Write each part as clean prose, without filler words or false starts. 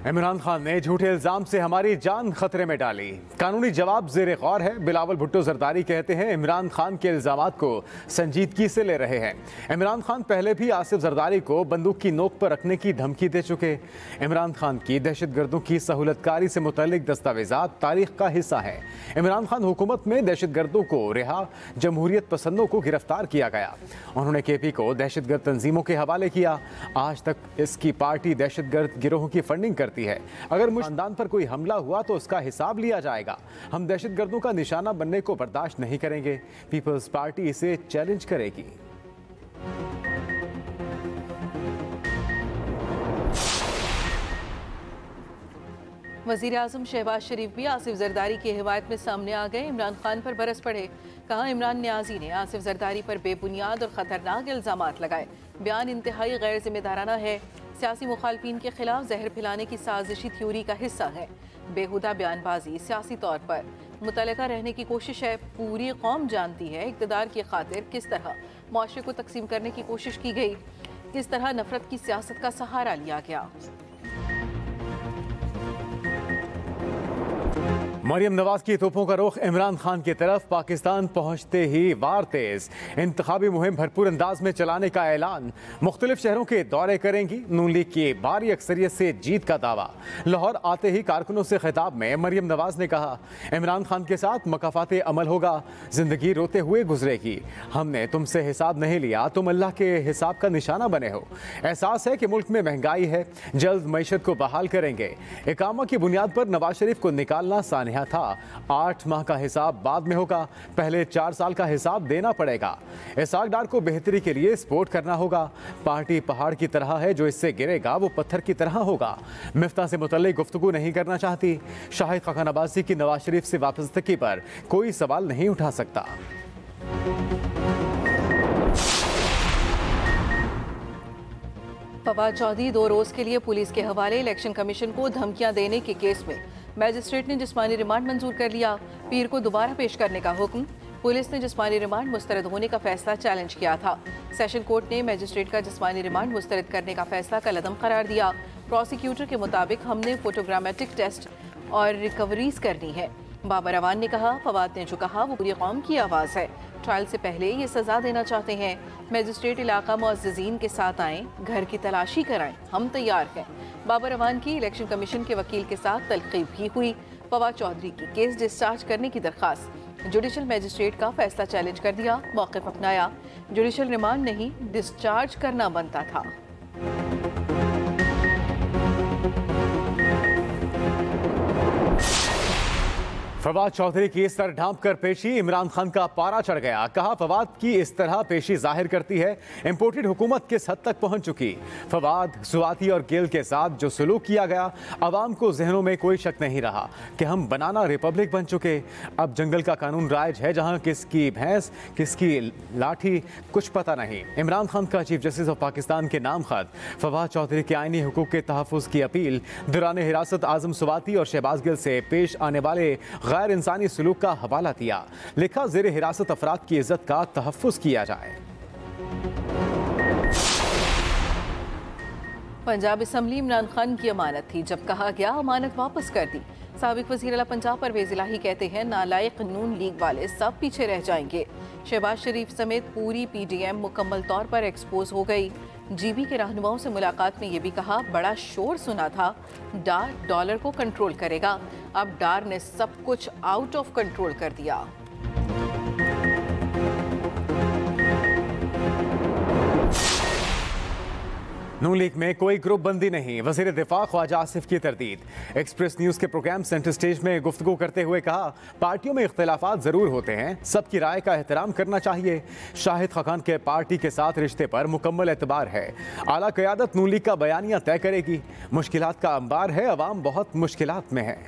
इमरान खान ने झूठे इल्जाम से हमारी जान खतरे में डाली। कानूनी जवाब जेर गौर है। बिलावल भुट्टो जरदारी कहते हैं इमरान खान के इल्जामात को संजीदगी से ले रहे हैं। इमरान खान पहले भी आसिफ जरदारी को बंदूक की नोक पर रखने की धमकी दे चुके। इमरान खान की दहशतगर्दों की सहूलतकारी से मुतल्लिक दस्तावेजात तारीख का हिस्सा है। इमरान खान हुकूमत में दहशतगर्दों को रिहा, जमहूरियत पसंदों को गिरफ्तार किया गया। उन्होंने केपी को दहशतगर्द तंजीमों के हवाले किया। आज तक इसकी पार्टी दहशतगर्द गिरोहों की फंडिंग करती है। अगर मुझ खानदान पर कोई हमला हुआ तो उसका हिसाब लिया जाएगा। हम दहशतगर्दों का निशाना बनने को बर्दाश्त नहीं करेंगे। पीपल्स पार्टी इसे चैलेंज करेगी। वज़ीर आज़म शहबाज शरीफ भी आसिफ जरदारी की हिमायत में सामने आ गए। इमरान खान पर बरस पड़े। कहा, इमरान न्याजी ने आसिफ जरदारी पर बेबुनियाद और ख़तरनाक इल्ज़ामात लगाए। बयान इंतहाई गैर जिम्मेदाराना है। सियासी मुखालफिन के खिलाफ जहर फैलाने की साजिशी थ्योरी का हिस्सा है। बेहुदा बयानबाजी सियासी तौर पर मुतलका रहने की कोशिश है। पूरी कौम जानती है इक़्तिदार की खातिर किस तरह मुआशरे को तकसीम करने की कोशिश की गई, किस तरह नफरत की सियासत का सहारा लिया गया। मरियम नवाज की तोपों का रुख इमरान खान की तरफ। पाकिस्तान पहुंचते ही वार तेज। इंतखाबी मुहिम भरपूर अंदाज में चलाने का ऐलान। मुख्तलिफ शहरों के दौरे करेंगी। नून लीग की भारी अक्सरियत से जीत का दावा। लाहौर आते ही कारकुनों से खिताब में मरियम नवाज ने कहा, इमरान खान के साथ मकाफाते अमल होगा। जिंदगी रोते हुए गुजरेगी। हमने तुमसे हिसाब नहीं लिया, तुम अल्लाह के हिसाब का निशाना बने हो। एहसास है कि मुल्क में महंगाई है, जल्द मईशत को बहाल करेंगे। इकामा की बुनियाद पर नवाज शरीफ को निकालना सानिया था। 8 माह का हिसाब बाद में होगा, पहले 4 साल का हिसाब देना पड़ेगा। इसहाक डार को बेहतरी के लिए सपोर्ट करना होगा। पार्टी पहाड़ की तरह है, जो इससे गिरेगा वो पत्थर की तरह होगा। मिफ्ता से मुतल्लिक गुफ्तगू नहीं करना चाहती। शाहिद खान अब्बासी की नवाज शरीफ से वापसगी पर कोई सवाल नहीं उठा सकता। फवाद चौधरी 2 रोज के लिए पुलिस के हवाले। इलेक्शन कमीशन को धमकियां देने के केस में मैजिस्ट्रेट ने जिस्मानी रिमांड मंजूर कर लिया। पीर को दोबारा पेश करने का हुक्म। पुलिस ने जिस्मानी रिमांड मुस्तरद होने का फैसला चैलेंज किया था। सेशन कोर्ट ने मैजिस्ट्रेट का जिस्मानी रिमांड मुस्तरद करने का फैसला कलअदम करार दिया। प्रोसिक्यूटर के मुताबिक हमने फोटोग्रामेटिक टेस्ट और रिकवरीज करनी है। बाबर अवान ने कहा, फवाद ने जो कहा वो पूरी कौम की आवाज़ है। ट्रायल से पहले ये सज़ा देना चाहते हैं। मैजिस्ट्रेट इलाका मुअज़्ज़िज़ीन के साथ आएँ, घर की तलाशी कराएं, हम तैयार हैं। बाबर अवान की इलेक्शन कमीशन के वकील के साथ तलक़ीब भी हुई। फवाद चौधरी की केस डिस्चार्ज करने की दरख्वास्त। जुडिशल मैजिस्ट्रेट का फैसला चैलेंज कर दिया, मौक़िफ़ अपनाया। जुडिशल रिमांड नहीं, डिस्चार्ज करना बनता था। फवाद चौधरी की इस तरह ढांप कर पेशी। इमरान खान का पारा चढ़ गया। कहा, फवाद की इस तरह पेशी जाहिर करती है इंपोर्टेड हुकूमत किस हद तक पहुंच चुकी। फवाद, सुवाती और गेल के साथ जो सलूक किया गया, अवाम को जहनों में कोई शक नहीं रहा कि हम बनाना रिपब्लिक बन चुके। अब जंगल का कानून राइज है, जहां किसकी भैंस किसकी लाठी कुछ पता नहीं। इमरान खान का चीफ जस्टिस ऑफ पाकिस्तान के नाम खत। फवाद चौधरी के आईनी हुकूक के तहफ़्फ़ुज़ की अपील। दौरान हिरासत आज़म सुवाती और शहबाज गिल से पेश आने वाले गैर इंसानी सलूक का हवाला दिया। लिखा, ज़ेर हिरासत अफराद की इज्जत का तहफ़्फ़ुज़ किया जाए। पंजाब असम्बली इमरान खान की अमानत थी, जब कहा गया अमानत वापस कर दी। साबिक वज़ीर आला पंजाब परवेज़ इलाही कहते हैं, नालायक नून लीग वाले सब पीछे रह जाएंगे। शहबाज शरीफ समेत पूरी PDM मुकम्मल तौर पर एक्सपोज हो गई। GB के रहनुमाओं से मुलाकात में ये भी कहा, बड़ा शोर सुना था, डार डॉलर को कंट्रोल करेगा। अब डार ने सब कुछ आउट ऑफ कंट्रोल कर दिया। नून लीग में कोई ग्रुप बंदी नहीं। वज़ीर दिफा ख्वाजा आसिफ की तरदीद। एक्सप्रेस न्यूज़ के प्रोग्राम सेंटर स्टेज में गुफ्तगू करते हुए कहा, पार्टियों में इख्तिलाफात ज़रूर होते हैं, सबकी राय का एहतराम करना चाहिए। शाहिद खान के पार्टी के साथ रिश्ते पर मुकम्मल एतबार है। आला क़यादत नून लीग का बयानिया तय करेगी। मुश्किलात का अंबार है, अवाम बहुत मुश्किलात में है।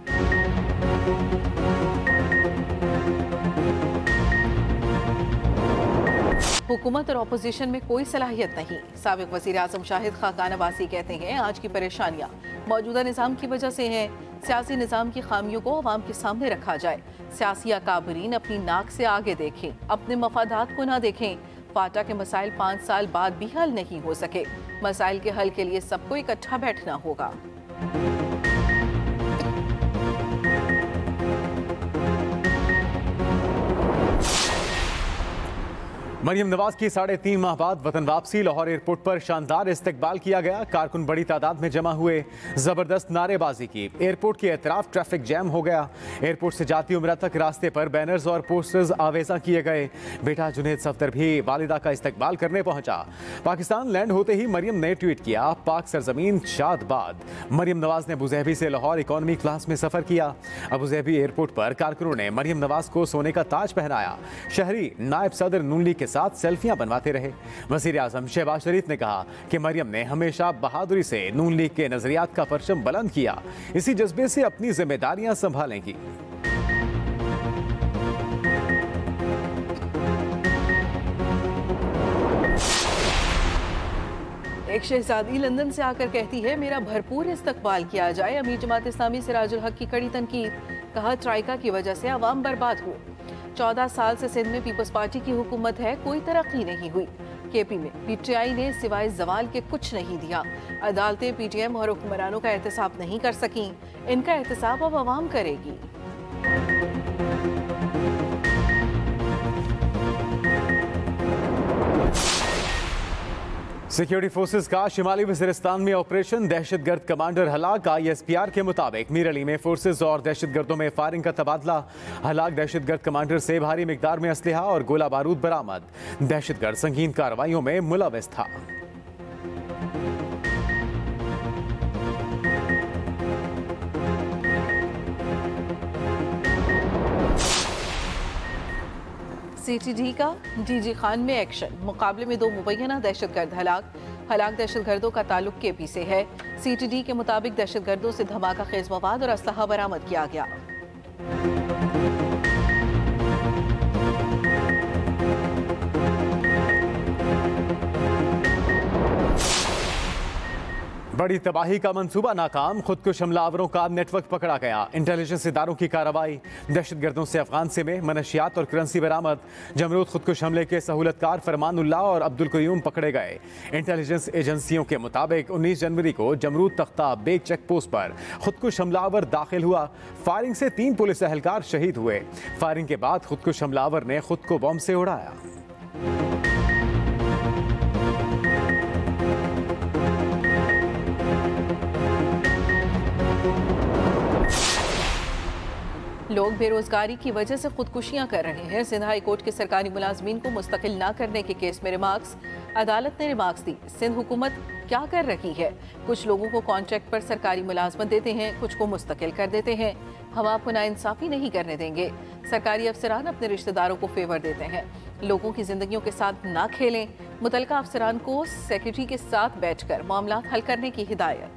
हुकूमत और अपोजिशन में कोई सलाहियत नहीं। साबिक वज़ीर आज़म शाहिद खान अब्बासी कहते हैं, आज की परेशानियाँ मौजूदा निज़ाम की वजह से हैं। सियासी निज़ाम की खामियों को अवाम के सामने रखा जाए। सियासी अकाबरीन अपनी नाक से आगे देखें, अपने मफादात को ना देखें। फाटा के मसाइल 5 साल बाद भी हल नहीं हो सके। मसाइल के हल के लिए सबको इकट्ठा बैठना होगा। मरियम नवाज की 3.5 माह बाद वतन वापसी। लाहौर एयरपोर्ट पर शानदार इस्तकबाल किया गया। कारकुन बड़ी तादाद में जमा हुए, जबरदस्त नारेबाजी की। एयरपोर्ट के अतराफ ट्रैफिक जैम हो गया। एयरपोर्ट से जाती उम्रा तक रास्ते पर बैनर्स और पोस्टर्स आवेजा किए गए। बेटा जुनेद सफदर भी वालिदा का इस्तकबाल करने पहुंचा। पाकिस्तान लैंड होते ही मरियम ने ट्वीट किया, पाक सरजमीन शादबाद। मरियम नवाज ने अबूजहबी से लाहौर इकॉनमी क्लास में सफर किया। अबूजहबी एयरपोर्ट पर कारकुनों ने मरियम नवाज को सोने का ताज पहनाया। शहरी नायब सदर नून लीग के साथ सेल्फियां बनवाते रहे। वजीर आजम शहबाज शरीफ ने कहा कि मरियम ने हमेशा बहादुरी से नून लीग के नजरियात का परचम बुलंद किया। इसी जज्बे से अपनी जिम्मेदारियां संभालेंगी। एक शहजादी लंदन से आकर कहती है, मेरा भरपूर इस्तकबाल किया जाए। अमीर जमात इस्लामी सिराजुल हक की कड़ी तनकीद। कहा, ट्राइका की वजह से अवाम बर्बाद हो। 14 साल से सिंध में पीपल्स पार्टी की हुकूमत है, कोई तरक्की नहीं हुई। केपी में पीटीआई ने सिवाय जवाल के कुछ नहीं दिया। अदालतें पीटीएम और हुक्मरानों का एहतसाब नहीं कर सकीं। इनका एहतसाब अब अवाम करेगी। सिक्योरिटी फोर्सेस का शिमाली वज़ीरिस्तान में ऑपरेशन। दहशतगर्द कमांडर हलाक। ISPR के मुताबिक मीर अली में फोर्सेस और दहशतगर्दों में फायरिंग का तबादला। हलाक दहशतगर्द कमांडर से भारी मिकदार में असलहा और गोला बारूद बरामद। दहशतगर्द संगीन कार्रवाइयों में मुलविस था। CTD का DG खान में एक्शन। मुकाबले में 2 मुबैना दहशतगर्द हलाक। हलाक दहशतगर्दों का ताल्लुक KP से है। CTD के मुताबिक दहशतगर्दों से धमाका खेज मवाद और असलहा बरामद किया गया। बड़ी तबाही का मंसूबा नाकाम। खुदकुश हमलावरों का नेटवर्क पकड़ा गया। इंटेलिजेंस इदारों की कार्रवाई। दहशतगर्दों से अफगान में मनशियात और करेंसी बरामद। जमरूद खुदकुश हमले के सहूलतकार फरमानुल्लाह और अब्दुल कयूम पकड़े गए। इंटेलिजेंस एजेंसियों के मुताबिक 19 जनवरी को जमरूद तख्ता बेग चेक पोस्ट पर खुदकुश हमलावर दाखिल हुआ। फायरिंग से 3 पुलिस एहलकार शहीद हुए। फायरिंग के बाद खुदकुश हमलावर ने खुद को बम से उड़ाया। लोग बेरोजगारी की वजह से खुदकुशियां कर रहे हैं। सिंध हाई कोर्ट के सरकारी मुलाजमीन को मुस्तकिल ना करने के केस में रिमार्क्स। अदालत ने रिमार्क्स दी, सिंध हुकूमत क्या कर रही है। कुछ लोगों को कॉन्ट्रैक्ट पर सरकारी मुलाजमत देते हैं, कुछ को मुस्तकिल कर देते हैं। हम आपको नाइंसाफी नहीं करने देंगे। सरकारी अफसरान अपने रिश्तेदारों को फेवर देते हैं। लोगों की जिंदगियों के साथ ना खेलें। मुतलका अफसरान को सेक्रेटरी के साथ बैठकर मामला हल करने की हिदायत।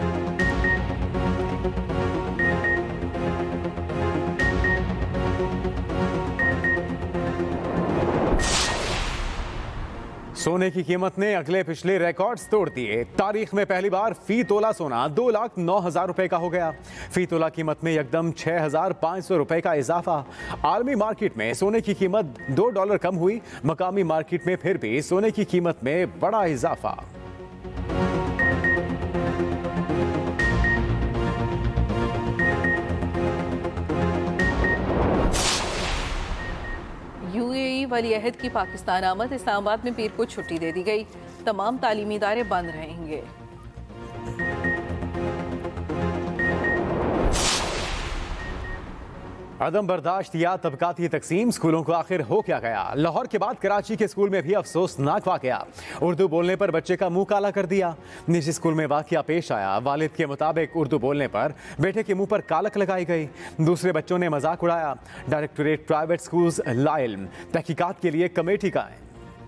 सोने की कीमत ने अगले पिछले रिकॉर्ड्स तोड़ दिए। तारीख में पहली बार फी तोला सोना 2,09,000 रुपए का हो गया। फी तोला कीमत में एकदम 6,500 रुपए का इजाफा। आलमी मार्केट में सोने की कीमत $2 कम हुई। मकामी मार्केट में फिर भी सोने की कीमत में बड़ा इजाफा। UAE वली अहद की पाकिस्तान आमद। इस्लामाबाद में पीर को छुट्टी दे दी गई। तमाम तालीमी इदारे बंद रहेंगे। अदम बर्दाश्त या तबकाती तकसीम। स्कूलों को आखिर हो क्या गया। लाहौर के बाद कराची के स्कूल में भी अफसोसनाक वाकया। उर्दू बोलने पर बच्चे का मुंह काला कर दिया। निजी स्कूल में वाकया पेश आया। वालिद के मुताबिक उर्दू बोलने पर बेटे के मुंह पर कालक लगाई गई। दूसरे बच्चों ने मजाक उड़ाया। डायरेक्टोरेट प्राइवेट स्कूल्स लाइल्म तहकीकात के लिए कमेटी कायम।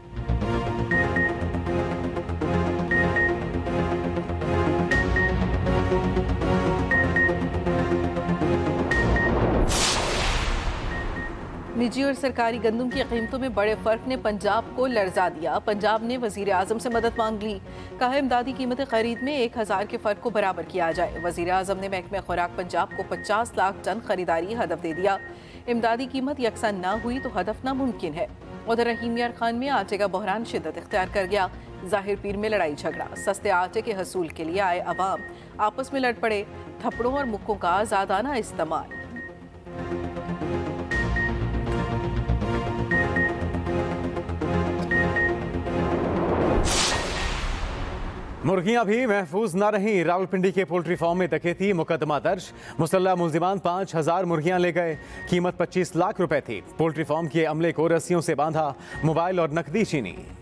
निजी और सरकारी गंदम की कीमतों में बड़े फर्क ने पंजाब को लर्जा दिया। पंजाब ने वजीर आजम से मदद मांग ली। कहा, इमदादी कीमतें खरीद में 1,000 के फर्क को बराबर किया जाए। वजीर आजम ने महकमे खुराक पंजाब को 50 लाख टन खरीदारी हदफ दे दिया। इमदादी कीमत यकसा ना हुई तो हदफ नामुमकिन है। उधर रहीम यार खान में आटे का बहरान शिद्दत इख्तियार कर गया। जाहिर पीर में लड़ाई झगड़ा, सस्ते आटे के हसूल के लिए आए अवाम आपस में लड़ पड़े। थप्पड़ों और मुक्कों का आजादाना इस्तेमाल। मुर्गियां भी महफूज न रहीं। रावलपिंडी के पोल्ट्री फार्म में डकैती, मुकदमा दर्ज। मुसल्लह मुलजिमान 5000 मुर्गियां ले गए। कीमत 25 लाख रुपए थी। पोल्ट्री फार्म के अमले को रस्सियों से बांधा, मोबाइल और नकदी छीनी।